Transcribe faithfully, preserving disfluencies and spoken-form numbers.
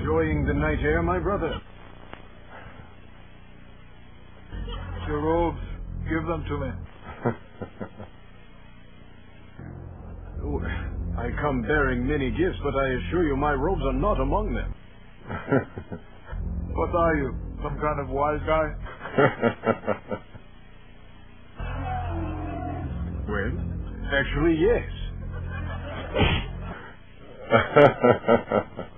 enjoying the night air, my brother? Your robes, give them to me. Oh, I come bearing many gifts, but I assure you my robes are not among them. What are you, some kind of wise guy? Well, actually, yes.